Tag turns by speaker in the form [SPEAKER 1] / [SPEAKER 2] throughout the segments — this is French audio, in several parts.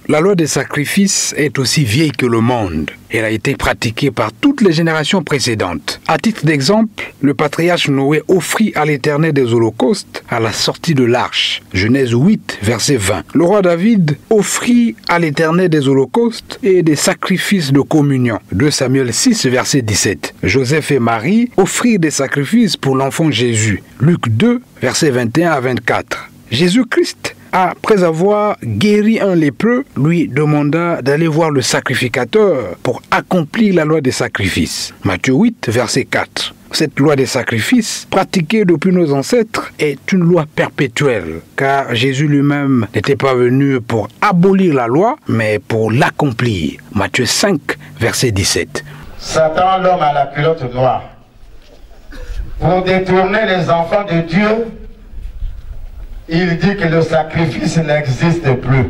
[SPEAKER 1] La loi des sacrifices est aussi vieille que le monde. Elle a été pratiquée par toutes les générations précédentes. À titre d'exemple, le patriarche Noé offrit à l'Éternel des holocaustes à la sortie de l'arche. Genèse 8, verset 20. Le roi David offrit à l'Éternel des holocaustes et des sacrifices de communion. 2 Samuel 6, verset 17. Joseph et Marie offrirent des sacrifices pour l'enfant Jésus. Luc 2, verset 21 à 24. Jésus-Christ, après avoir guéri un lépreux, lui demanda d'aller voir le sacrificateur pour accomplir la loi des sacrifices. Matthieu 8, verset 4. Cette loi des sacrifices, pratiquée depuis nos ancêtres, est une loi perpétuelle, car Jésus lui-même n'était pas venu pour abolir la loi, mais pour l'accomplir. Matthieu 5, verset 17.
[SPEAKER 2] Satan, l'homme à la culotte noire, pour détourner les enfants de Dieu, il dit que le sacrifice n'existe plus.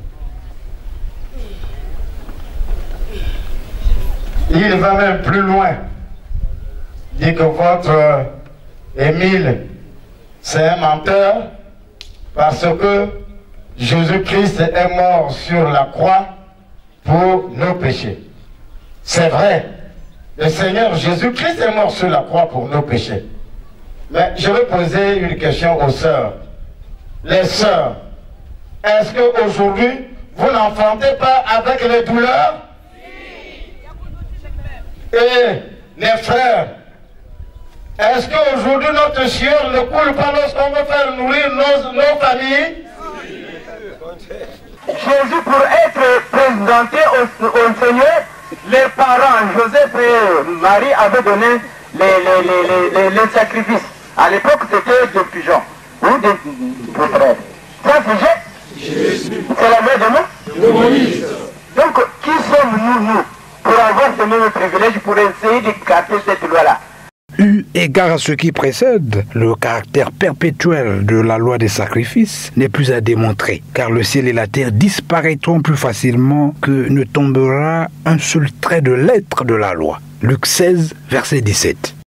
[SPEAKER 2] Il va même plus loin. Il dit que votre Émile, c'est un menteur parce que Jésus-Christ est mort sur la croix pour nos péchés. C'est vrai, le Seigneur Jésus-Christ est mort sur la croix pour nos péchés. Mais je vais poser une question aux sœurs. Les sœurs, est-ce qu'aujourd'hui, vous n'enfantez pas avec les douleurs? Et les frères, est-ce qu'aujourd'hui notre sueur ne coule pas lorsqu'on veut faire nourrir nos familles?
[SPEAKER 3] Jésus, pour être présenté au Seigneur, les parents, Joseph et Marie, avaient donné les sacrifices. À l'époque, c'était des pigeons. Ou des frères. Ça, c'est Jésus. C'est la mère de nous. Donc, qui sommes-nous, nous, pour avoir ce même privilège, pour essayer de garder cette loi-là?
[SPEAKER 1] Eu égard à ce qui précède, le caractère perpétuel de la loi des sacrifices n'est plus à démontrer, car le ciel et la terre disparaîtront plus facilement que ne tombera un seul trait de lettre de la loi. Luc 16, verset 17.